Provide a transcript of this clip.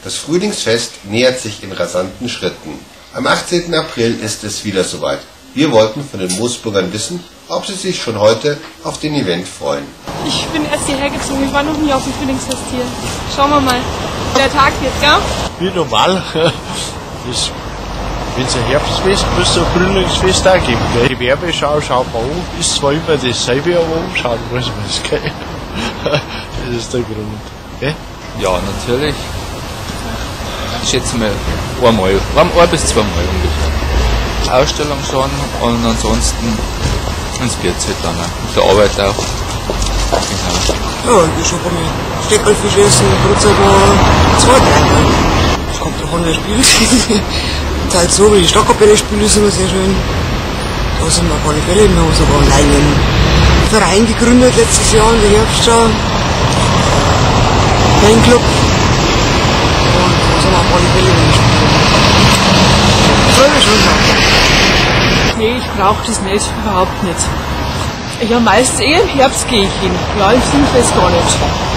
Das Frühlingsfest nähert sich in rasanten Schritten. Am 18. April ist es wieder soweit. Wir wollten von den Moosburgern wissen, ob sie sich schon heute auf den Event freuen. Ich bin erst hierher gezogen, ich war noch nie auf dem Frühlingsfest hier. Schauen wir mal. Der Tag jetzt, ja? Wie normal. Wenn es ein Herbstfest müsste es ein Frühlingsfest auch geben. Gell? Die Werbeschau schaut man an, ist zwar immer dasselbe, aber anschauen muss man es. Gell? Das ist der Grund. Gell? Ja, natürlich. Ich schätze mal ein bis zweimal ungefähr. Ausstellung schon und ansonsten ins Bierzelt dann auf der Arbeit auch. Genau. Ja, ich habe einmal Steckerlfisch essen, Brotzeit war 2, 3 Mal. Es kommt drauf an, wer spielt. Und halt so, wie die Stockkapelle spielen, ist immer sehr schön. Da sind wir auf alle Fälle. Wir haben sogar einen eigenen Verein gegründet letztes Jahr in der Herbstschau. Fanclub. Und da sind wir auf alle Fälle gespielt. Soll ich schon sagen. Nee, ich brauche das nicht, überhaupt nicht. Ja, meistens eher im Herbst gehe ich hin. Ja, im Frühlingsfest gar nicht.